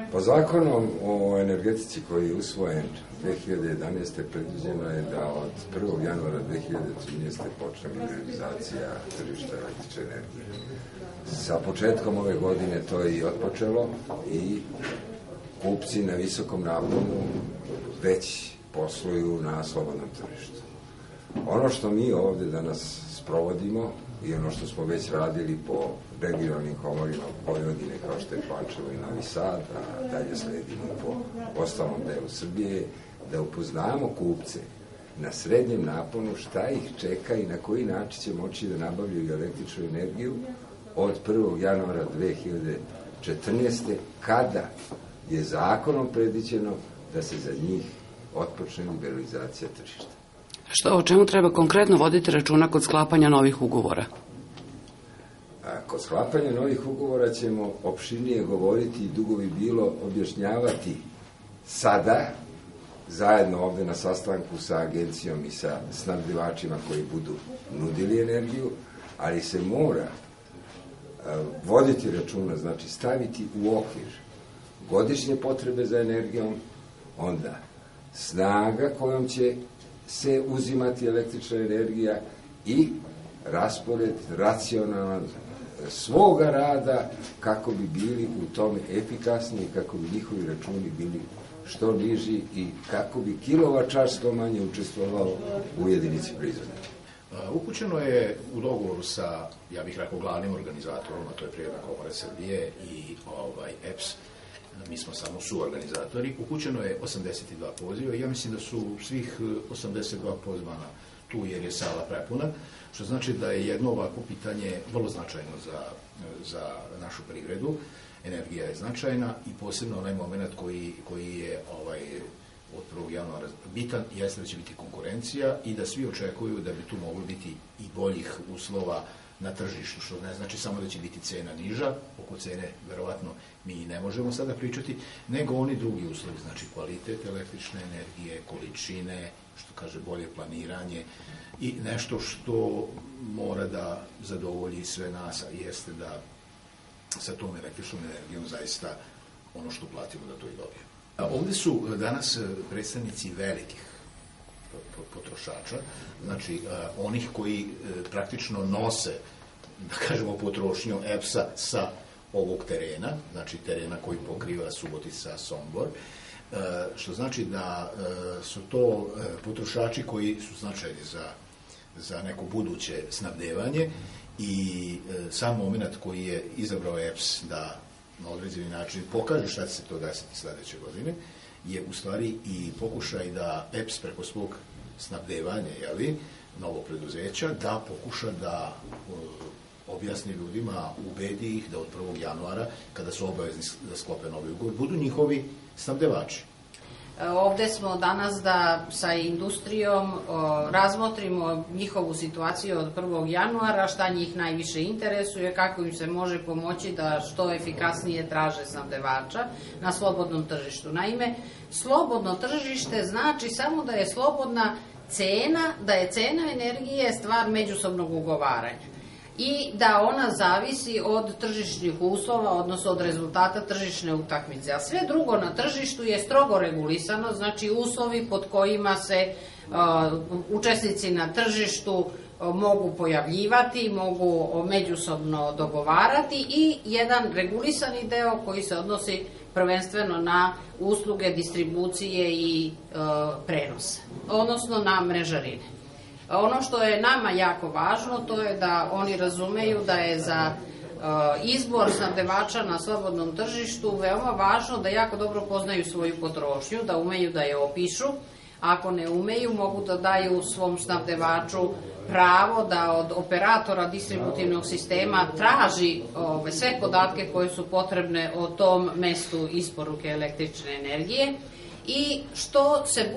Po zakonu o energetici koji je usvojen 2011. predviđeno je da od 1. januara 2013. počne liberalizacija tržišta električne energije. Sa početkom ove godine to je i otpočelo i kupci na visokom naponu već posluju na slobodnom tržištu. Ono što mi ovde danas sprovodimo i ono što smo već radili po regionalnim komorima Vojvodine, kao što je Pančevo i Novi Sad, a dalje sledimo po ostalom delu Srbije, da upoznamo kupce na srednjem naponu šta ih čeka i na koji način će moći da nabavljaju električnu energiju od 1. januara 2014. kada je zakonom predviđeno da se za njih otpočne liberalizacija tržišta. O čemu treba konkretno voditi računa kod sklapanja novih ugovora? Kod sklapanja novih ugovora ćemo opširnije govoriti i dugo bi bilo objašnjavati sada, zajedno ovde na sastanku sa agencijom i sa snabdevačima koji budu nudili energiju, ali se mora voditi računa, znači staviti u okvir godišnje potrebe za energijom, onda snaga kojom će se uzimati električna energija i raspored racionalan svoga rada kako bi bili u tome efikasni, kako bi njihovi računi bili što niži i kako bi kilovat-čas što manje učestvovao u jedinici proizvodnje. Upućeno je u dogovoru sa, ja bih rekao, glavnim organizatorom, a to je Privredna komora Srbije i EPS, mi smo samo suorganizatori, upućeno je 82 poziva i ja mislim da su svih 82 pozvana tu jer je sala prepuna, što znači da je jedno ovako pitanje vrlo značajno za našu privredu. Energija je značajna i posebno onaj moment koji je od 1. januara bitan, jeste da će biti konkurencija i da svi očekuju da bi tu moglo biti i boljih uslova na tržištu, što ne znači samo da će biti cena niža, oko cene verovatno mi ne možemo sada pričati, nego oni drugi uslovi, znači kvalitet električne energije, količine, što kaže bolje planiranje i nešto što mora da zadovolji sve nas, a jeste da sa tom električnom energijom zaista ono što platimo da to i dobijemo. Ovde su danas predstavnici velikih potrošača, znači onih koji praktično nose, da kažemo, potrošnju EPS-a sa ovog terena, znači terena koji pokriva Subotica, Sombor, što znači da su to potrošači koji su značajni za neko buduće snabdevanje i sam moment koji je izabrao EPS da na određeni način pokaže šta će se to desiti sledeće godine, je u stvari i pokušaj da EPS preko svog snabdevanja, novog preduzeća, da pokuša da objasni ljudima, ubedi ih da od 1. januara, kada su obavezni da sklope novi ugovor, budu njihovi snabdevači. Ovde smo danas da sa industrijom razmotrimo njihovu situaciju od 1. januara, šta njih najviše interesuje, kako im se može pomoći da što efikasnije traže snabdevača na slobodnom tržištu. Naime, slobodno tržište znači samo da je slobodna cena, da je cena energije stvar međusobnog ugovaranja i da ona zavisi od tržišnih uslova, odnosno od rezultata tržišne utakmice. A sve drugo na tržištu je strogo regulisano, znači uslovi pod kojima se učesnici na tržištu mogu pojavljivati, mogu međusobno dogovarati i jedan regulisani deo koji se odnosi prvenstveno na usluge distribucije i prenose, odnosno na mrežarine. Ono što je nama jako važno, to je da oni razumeju da je za izbor snabdevača na slobodnom tržištu veoma važno da jako dobro poznaju svoju potrošnju, da umeju da je opišu. Ako ne umeju, mogu da daju svom snabdevaču pravo da od operatora distributivnog sistema traži sve podatke koje su potrebne o tom mestu isporuke električne energije i što se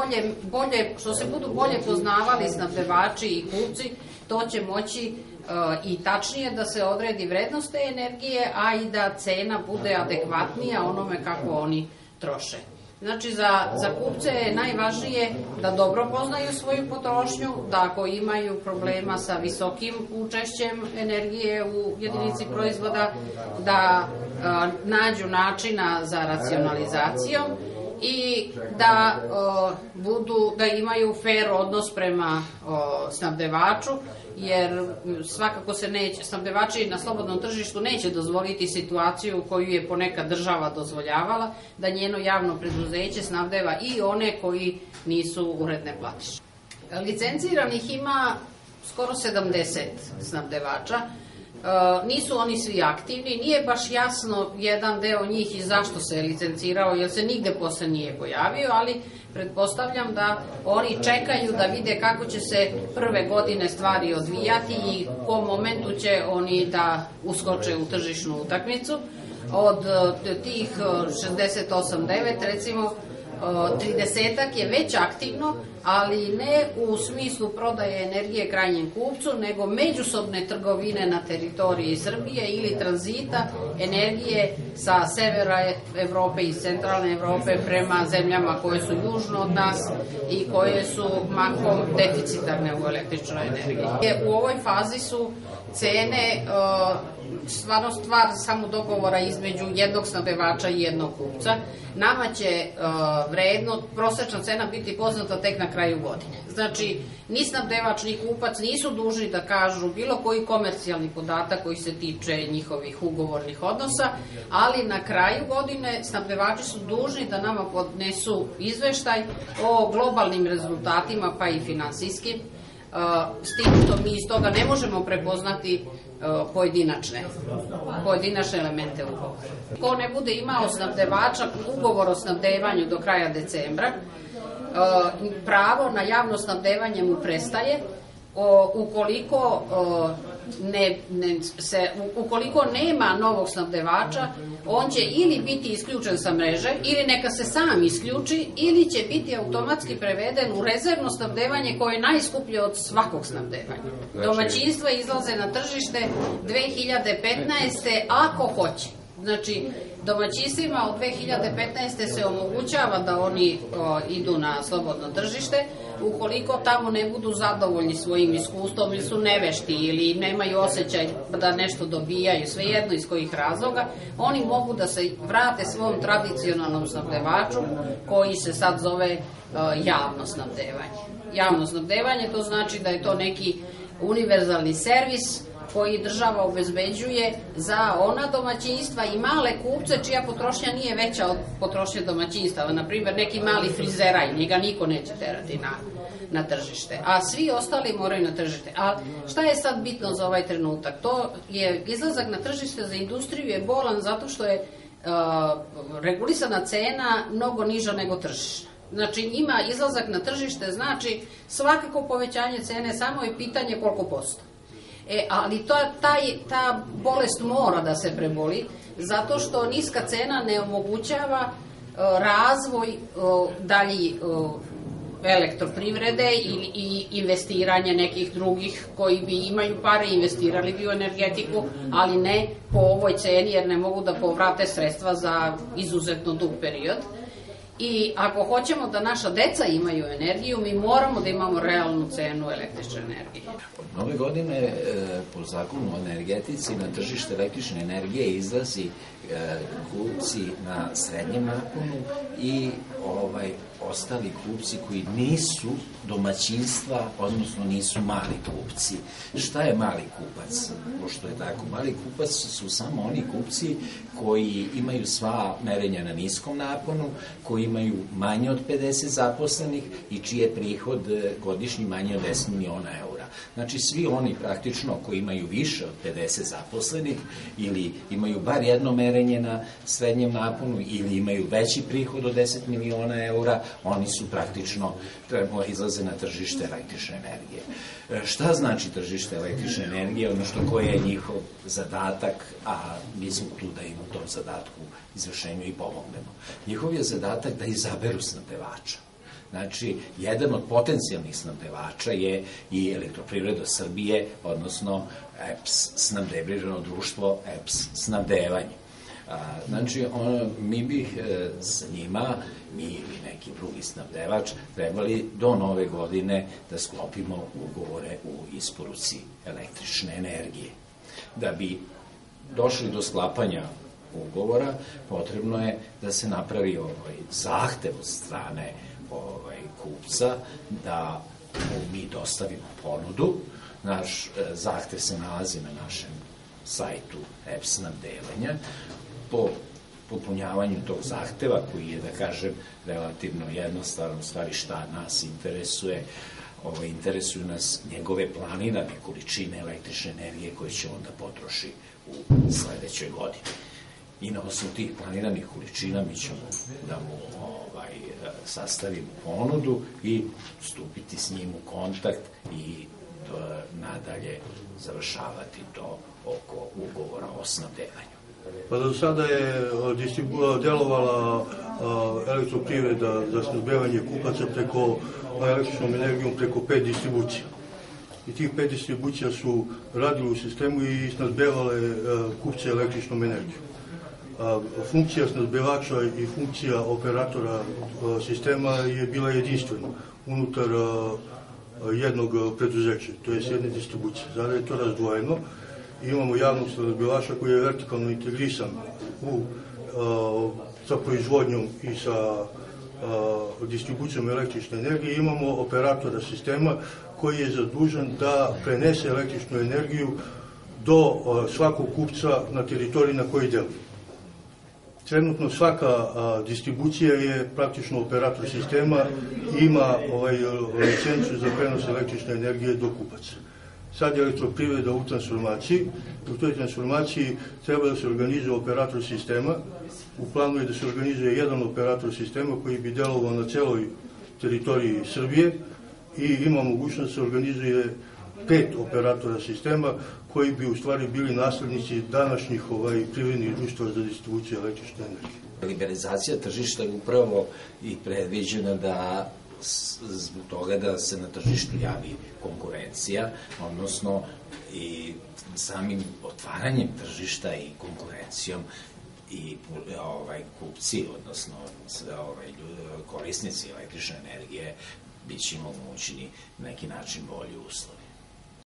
budu bolje poznavali snabdevači i kupci, to će moći i tačnije da se odredi vrednost te energije, a i da cena bude adekvatnija onome kako oni troše. Znači, za kupce je najvažnije da dobro poznaju svoju potrošnju, da ako imaju problema sa visokim učešćem energije u jedinici proizvoda, da nađu načina za racionalizacijom i da imaju fair odnos prema snabdevaču, jer svakako snabdevači na slobodnom tržištu neće dozvoliti situaciju koju je ponekad država dozvoljavala, da njeno javno preduzeće snabdeva i one koji nisu uredne platiše. Licenciranih ima skoro 70 snabdevača. Nisu oni svi aktivni, nije baš jasno jedan deo njih i zašto se je licencirao, jer se nigde posle nije pojavio, ali pretpostavljam da oni čekaju da vide kako će se prve godine stvari odvijati i u kom momentu će oni da uskoče u tržišnu utakmicu. Od tih 68-9, recimo, 30-ak je već aktivno, ali ne u smislu prodaje energije krajnjem kupcu, nego međusobne trgovine na teritoriji Srbije ili tranzita energije sa severa Evrope i centralne Evrope prema zemljama koje su južno od nas i koje su mahom deficitarne u električnoj energiji. U ovoj fazi su cene stvarno stvar samo dogovora između jednog snabdevača i jednog kupca. Nama će prosečna cena biti poznata tek na kraju godine. Znači, ni snabdevač ni kupac nisu dužni da kažu bilo koji komercijalni podatak koji se tiče njihovih ugovornih odnosa, ali na kraju godine snabdevači su dužni da nama podnesu izveštaj o globalnim rezultatima, pa i finansijskim, s tim što mi iz toga ne možemo prepoznati pojedinačne elemente ugovora. Ko ne bude imao snabdevača ugovor o snabdevanju do kraja decembra, pravo na javno snabdevanje mu prestaje ukoliko nema novog snabdevača, on će ili biti isključen sa mreže, ili neka se sam isključi, ili će biti automatski preveden u rezervno snabdevanje koje je najskuplje od svakog snabdevanja. Domaćinstva izlaze na tržište 2015. ako hoće. Znači, domaćinstvima od 2015. se omogućava da oni idu na slobodno tržište, ukoliko tamo ne budu zadovoljni svojim iskustvom ili su nevešti ili nemaju osjećaj da nešto dobijaju, svejedno iz kojih razloga, oni mogu da se vrate svom tradicionalnom snabdevaču koji se sad zove javno snabdevanje. Javno snabdevanje to znači da je to neki univerzalni servis koji država obezbeđuje za ona domaćinstva i male kupce čija potrošnja nije veća od potrošnje domaćinstava. Naprimjer, neki mali frizeraj, njega niko neće terati na tržište, a svi ostali moraju na tržište. A šta je sad bitno za ovaj trenutak? To je izlazak na tržište za industriju je bolan zato što je regulisana cena mnogo niža nego tržišna. Znači, njima izlazak na tržište znači svakako povećanje cene, samo je pitanje koliko posto. Ali ta bolest mora da se preboli, zato što niska cena ne omogućava razvoj dalji elektroprivrede i investiranje nekih drugih koji bi imaju pare, investirali bi u energetiku, ali ne po ovoj ceni jer ne mogu da povrate sredstva za izuzetno dug period. I ako hoćemo da naša deca imaju energiju, mi moramo da imamo realnu cenu električne energije. Od nove godine po zakonu o energetici na tržište električne energije izlazi kupci na srednjem naponu i ostali kupci koji nisu domaćinstva, odnosno nisu mali kupci. Šta je mali kupac? Pošto je tako, mali kupac su samo oni kupci koji imaju sva merenja na niskom naponu, koji imaju manje od 50 zaposlenih i čiji je prihod godišnji manje od 10 miliona eura. Znači, svi oni praktično koji imaju više od 50 zaposlenih ili imaju bar jedno merenje na srednjem naponu ili imaju veći prihod od 10 miliona eura, oni su praktično izlaze na tržište električne energije. Šta znači tržište električne energije, odnosno koji je njihov zadatak, a mi smo tu da im u tom zadatku izvršenju i pomognemo. Njihov je zadatak da izaberu snabdevača. Znači, jedan od potencijalnih snabdevača je i Elektroprivreda Srbije, odnosno EPS snabdevno društvo EPS snabdevanje. Znači, mi bih s njima, mi ili neki drugi snabdevač, trebali do nove godine da sklopimo ugovore u isporuci električne energije. Da bi došli do sklapanja ugovora, potrebno je da se napravi zahtev od strane kupca, da mi dostavimo ponudu. Naš zahtev se nalazi na našem sajtu EPS snabdevanja. Po popunjavanju tog zahteva, koji je, da kažem, relativno jednostavan, u stvari šta nas interesuje, interesuju nas njegove planirane količine električne energije koje će onda potroši u sledećoj godini. I na osnovu tih planiranih količina mi ćemo da mu sastavimo ponudu i stupiti s njim u kontakt i nadalje završavati to oko ugovora o snabdevanju. Pa do sada je delovala elektroprivreda za snabdevanje kupaca električnom energijom preko 5 distribucija. I tih 5 distribucija su radili u sistemu i snabdevale kupce električnom energijom. Funkcija snabdevača i funkcija operatora sistema je bila jedinstvena unutar jednog preduzeća, to je jedne distribucije. Sada je to razdvojeno. Imamo javnog snabdevača koji je vertikalno integrisan sa proizvodnjom i sa distribucijom električne energije. Imamo operatora sistema koji je zadužen da prenese električnu energiju do svakog kupca na teritoriji na koji deluje. Trenutno svaka distribucija je praktično operator sistema i ima licencu za prenos električne energije do kupaca. Sad je elektroprivreda u transformaciji. U toj transformaciji treba da se organizuje operator sistema. U planu je da se organizuje jedan operator sistema koji bi delovao na celoj teritoriji Srbije i ima mogućnost da se organizuje 5 operatora sistema koji bi u stvari bili naslednici današnjih privrednih društva za distribuciju električne energije. Liberalizacija tržišta je upravo i predviđena da zbog toga da se na tržištu javi konkurencija, odnosno i samim otvaranjem tržišta i konkurencijom i kupci, odnosno korisnici električne energije, bit će im omogućeni neki način bolji uslovi.